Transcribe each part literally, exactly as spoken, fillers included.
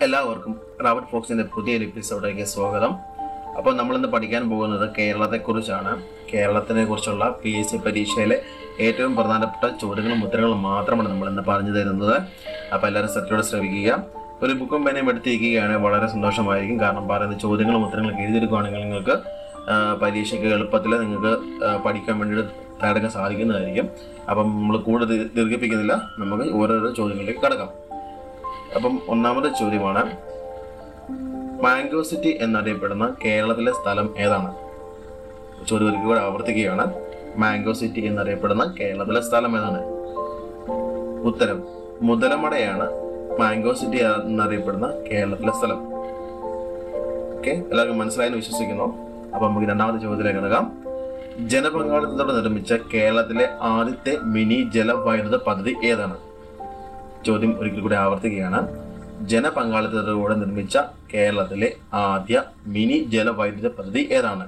എല്ലാവർക്കും റാബർട്ട് ഫോക്സിന്റെ പുതിയൊരു എപ്പിസോഡിലേക്ക് സ്വാഗതം. അപ്പോൾ നമ്മളിന്ന് പഠിക്കാൻ പോകുന്നത് കേരളത്തെക്കുറിച്ചാണ്. കേരളത്തിനെ കുറിച്ചുള്ള പി എസ് സി പരീക്ഷയിലെ ഏറ്റവും പ്രധാനപ്പെട്ട ചോദ്യങ്ങളും ഉത്തരങ്ങളും മാത്രമാണ് നമ്മളിന്ന് പറഞ്ഞു തരുന്നത്. അപ്പോൾ എല്ലാവരും ശ്രദ്ധയോടെ ശ്രമിക്കുക. ഒരു ബുക്കും പേനയും എടുത്തിരിക്കുകയാണ് വളരെ സന്തോഷമായിരിക്കും. കാരണം പറയുന്ന ചോദ്യങ്ങളും ഉത്തരങ്ങളും എഴുതിയെടുക്കുകയാണെങ്കിൽ നിങ്ങൾക്ക് പരീക്ഷയ്ക്ക് എളുപ്പത്തിൽ നിങ്ങൾക്ക് പഠിക്കാൻ വേണ്ടിയിട്ട് തയ്യാറെടുക്കാൻ സാധിക്കുന്നതായിരിക്കും. അപ്പം നമ്മൾ കൂടുതൽ ദീർഘിപ്പിക്കുന്നില്ല, നമുക്ക് ഓരോരോ ചോദ്യങ്ങളിലേക്ക് കടക്കാം. അപ്പം ഒന്നാമത്തെ ചോദ്യമാണ്, മാംഗോ സിറ്റി എന്നറിയപ്പെടുന്ന കേരളത്തിലെ സ്ഥലം ഏതാണ്? ചോദ്യം ഒരിക്കൽ കൂടെ ആവർത്തിക്കുകയാണ്. മാംഗോ സിറ്റി എന്നറിയപ്പെടുന്ന കേരളത്തിലെ സ്ഥലം ഏതാണ്? ഉത്തരം മുതലമടയാണ് മാംഗോ സിറ്റി എന്നറിയപ്പെടുന്ന കേരളത്തിലെ സ്ഥലം. ഓക്കെ, എല്ലാവർക്കും മനസ്സിലായെന്ന് വിശ്വസിക്കുന്നു. അപ്പം നമുക്ക് രണ്ടാമത്തെ ചോദ്യത്തിലേക്ക് കിടക്കാം. ജനപങ്കാളിത്തത്തോടെ നിർമ്മിച്ച കേരളത്തിലെ ആദ്യത്തെ മിനി ജലവൈദ്യുത പദ്ധതി ഏതാണ്? ചോദ്യം ഒരിക്കൽ കൂടി ആവർത്തിക്കുകയാണ്. ജനപങ്കാളിത്തത്തോടെ നിർമ്മിച്ച കേരളത്തിലെ ആദ്യ മിനി ജലവൈദ്യുത പദ്ധതി ഏതാണ്?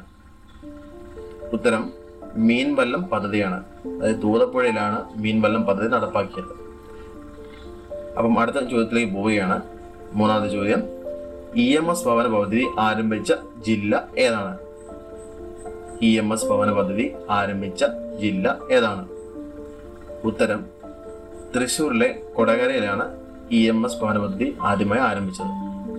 ഉത്തരം മീൻവല്ലം പദ്ധതിയാണ്. അതായത് തൂതപ്പുഴയിലാണ് മീൻവല്ലം പദ്ധതി നടപ്പാക്കിയത്. അപ്പം അടുത്ത ചോദ്യത്തിലേക്ക് പോവുകയാണ്. മൂന്നാമത്തെ ചോദ്യം, ഇ എം എസ് ഭവന പദ്ധതി ആരംഭിച്ച ജില്ല ഏതാണ്? ഇ എം എസ് ഭവന പദ്ധതി ആരംഭിച്ച ജില്ല ഏതാണ്? ഉത്തരം തൃശ്ശൂരിലെ കൊടകരയിലാണ് ഇ എം എസ് ഭവന പദ്ധതി ആദ്യമായി ആരംഭിച്ചത്.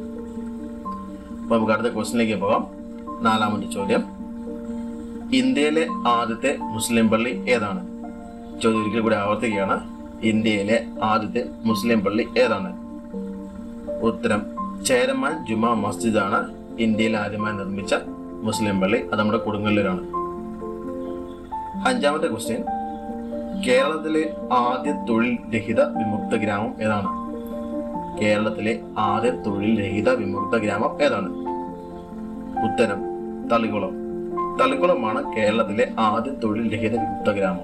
അപ്പൊ നമുക്ക് അടുത്ത ക്വസ്റ്റ്യനിലേക്ക് പോകാം. നാലാമത്തെ ചോദ്യം, ഇന്ത്യയിലെ ആദ്യത്തെ മുസ്ലിം പള്ളി ഏതാണ്? ചോദ്യം ഒരിക്കൽ കൂടി ആവർത്തിക്കുകയാണ്. ഇന്ത്യയിലെ ആദ്യത്തെ മുസ്ലിം പള്ളി ഏതാണ്? ഉത്തരം ചേരമാൻ ജുമാ മസ്ജിദ് ആണ് ഇന്ത്യയിൽ ആദ്യമായി നിർമ്മിച്ച മുസ്ലിം പള്ളി. അത് നമ്മുടെ കൊടുങ്ങല്ലൂരാണ്. അഞ്ചാമത്തെ ക്വസ്റ്റ്യൻ, കേരളത്തിലെ ആദ്യ തൊഴിൽ രഹിത വിമുക്ത ഗ്രാമം ഏതാണ്? കേരളത്തിലെ ആദ്യ തൊഴിൽ രഹിത വിമുക്ത ഗ്രാമം ഏതാണ്? ഉത്തരം തളികുളം. തളികുളമാണ് കേരളത്തിലെ ആദ്യ തൊഴിൽ രഹിത വിമുക്ത ഗ്രാമം.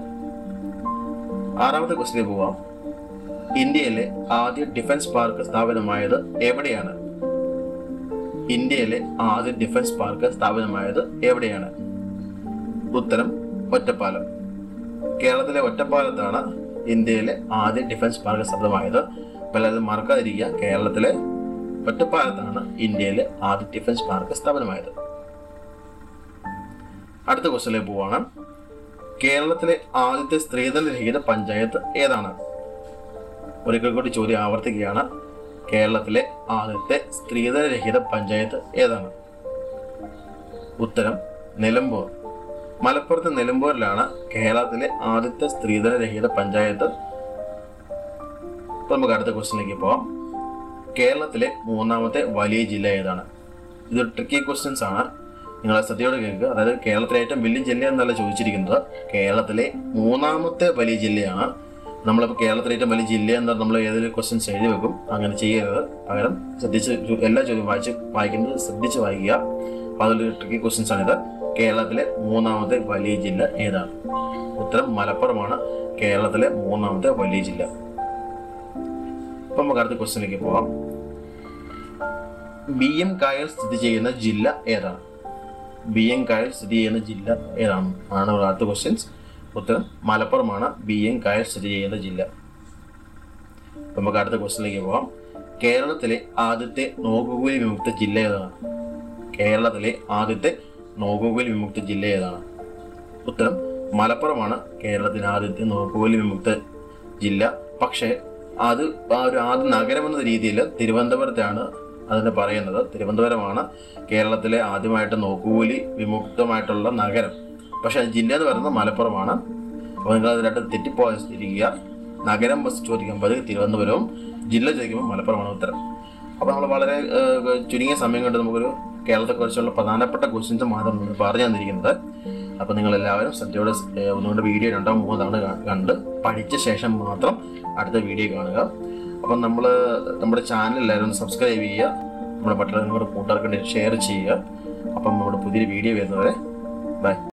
ആറാമത്തെ ക്വസ്റ്റ്യൻ പോവാം. ഇന്ത്യയിലെ ആദ്യ ഡിഫൻസ് പാർക്ക് സ്ഥാപിതമായത് എവിടെയാണ്? ഇന്ത്യയിലെ ആദ്യ ഡിഫൻസ് പാർക്ക് സ്ഥാപിതമായത് എവിടെയാണ്? ഉത്തരം ഒറ്റപ്പാലം. കേരളത്തിലെ ഒറ്റപ്പാലത്താണ് ഇന്ത്യയിലെ ആദ്യ ഡിഫൻസ് പാർക്ക് സ്ഥാപിതമായത്. അപ്പോൾ അത് മറക്കാതിരിക്കുക, കേരളത്തിലെ ഒറ്റപ്പാലത്താണ് ഇന്ത്യയിലെ ആദ്യ ഡിഫൻസ് പാർക്ക് സ്ഥാപിതമായത്. അടുത്ത ക്വസ്റ്റ്യനിലേക്ക് പോവാണ്. കേരളത്തിലെ ആദ്യത്തെ സ്ത്രീധന രഹിത പഞ്ചായത്ത് ഏതാണ്? ഒരിക്കൽ കൂടി ചോദ്യം ആവർത്തിക്കുകയാണ്. കേരളത്തിലെ ആദ്യത്തെ സ്ത്രീധന രഹിത പഞ്ചായത്ത് ഏതാണ്? ഉത്തരം നിലമ്പൂർ. മലപ്പുറത്ത് നിലമ്പൂരിലാണ് കേരളത്തിലെ ആദ്യത്തെ സ്ത്രീധന രഹിത പഞ്ചായത്ത്. ഇപ്പൊ നമുക്ക് അടുത്ത ക്വസ്റ്റ്യനിലേക്ക് പോവാം. കേരളത്തിലെ മൂന്നാമത്തെ വലിയ ജില്ല ഏതാണ്? ഇത് ട്രിക്കി ക്വസ്റ്റ്യൻസ് ആണ്, നിങ്ങൾ ശ്രദ്ധയോടെ കേൾക്കുക. അതായത് കേരളത്തിലെ ഏറ്റവും വലിയ ജില്ല എന്നല്ല ചോദിച്ചിരിക്കുന്നത്, കേരളത്തിലെ മൂന്നാമത്തെ വലിയ ജില്ലയാണ്. നമ്മളിപ്പോൾ കേരളത്തിലെ ഏറ്റവും വലിയ ജില്ല എന്നാൽ നമ്മൾ ഏതൊരു ക്വസ്റ്റ്യൻസ് എഴുതി വെക്കും, അങ്ങനെ ചെയ്യരുത്. പകരം ശ്രദ്ധിച്ച് എല്ലാ ചോദ്യം വായിച്ച് വായിക്കുന്നത് ശ്രദ്ധിച്ച് വായിക്കുക. അപ്പോൾ അതിലൊരു ട്രിക്കി ക്വസ്റ്റ്യൻസ് ആണിത്. കേരളത്തിലെ മൂന്നാമത്തെ വലിയ ജില്ല ഏതാണ്? ഉത്തരം മലപ്പുറമാണ് കേരളത്തിലെ മൂന്നാമത്തെ വലിയ ജില്ല. അപ്പൊ നമുക്ക് അടുത്ത ക്വസ്റ്റ്യനിലേക്ക് പോവാം. ബി എം കായൽ സ്ഥിതി ചെയ്യുന്ന ജില്ല ഏതാണ്? ബി എം കായൽ സ്ഥിതി ചെയ്യുന്ന ജില്ല ഏതാണ് ആണ് അടുത്ത ക്വസ്റ്റ്യൻസ്. ഉത്തരം മലപ്പുറമാണ് ബി എം കായൽ സ്ഥിതി ചെയ്യുന്ന ജില്ല. അപ്പൊ നമുക്ക് അടുത്ത ക്വസ്റ്റ്യനിലേക്ക് പോവാം. കേരളത്തിലെ ആദ്യത്തെ നോക്കുകൂലി വിമുക്ത ജില്ല ഏതാണ്? കേരളത്തിലെ ആദ്യത്തെ നോക്കുകൂലി വിമുക്ത ജില്ല ഏതാണ്? ഉത്തരം മലപ്പുറമാണ് കേരളത്തിലെ ആദ്യത്തെ നോക്കുകൂലി വിമുക്ത ജില്ല. പക്ഷേ അത് ആ ഒരു ആദ്യ നഗരം എന്ന രീതിയിൽ തിരുവനന്തപുരത്താണ് അതിനെ പറയുന്നത്. തിരുവനന്തപുരമാണ് കേരളത്തിലെ ആദ്യമായിട്ട് നോക്കുകൂലി വിമുക്തമായിട്ടുള്ള നഗരം. പക്ഷെ ജില്ല എന്ന് പറയുന്നത് മലപ്പുറമാണ്. അപ്പോൾ നിങ്ങൾ അതിലായിട്ട് തെറ്റിപ്പോയിരിക്കുക. നഗരം ബസ് ചോദിക്കുമ്പോൾ അത് തിരുവനന്തപുരവും, ജില്ല ചോദിക്കുമ്പോൾ മലപ്പുറമാണ് ഉത്തരം. അപ്പോൾ നമ്മൾ വളരെ ചുരുങ്ങിയ സമയം കൊണ്ട് നമുക്കൊരു കേരളത്തെക്കുറിച്ചുള്ള പ്രധാനപ്പെട്ട ക്വസ്റ്റ്യൻസ് മാത്രം പറഞ്ഞു തന്നിരിക്കുന്നത്. അപ്പോൾ നിങ്ങളെല്ലാവരും ശ്രദ്ധയോടെ ഒന്നുകൊണ്ട് വീഡിയോ രണ്ടോ മൂന്നോ തവണ കണ്ട് പഠിച്ച ശേഷം മാത്രം അടുത്ത വീഡിയോ കാണുക. അപ്പം നമ്മൾ നമ്മുടെ ചാനൽ എല്ലാവരും ഒന്ന് സബ്സ്ക്രൈബ് ചെയ്യുക, നമ്മുടെ മറ്റുള്ള നിങ്ങളുടെ കൂട്ടുകാർക്ക് ഷെയർ ചെയ്യുക. അപ്പം നമ്മുടെ പുതിയൊരു വീഡിയോ വരുന്നവരെ ബൈ.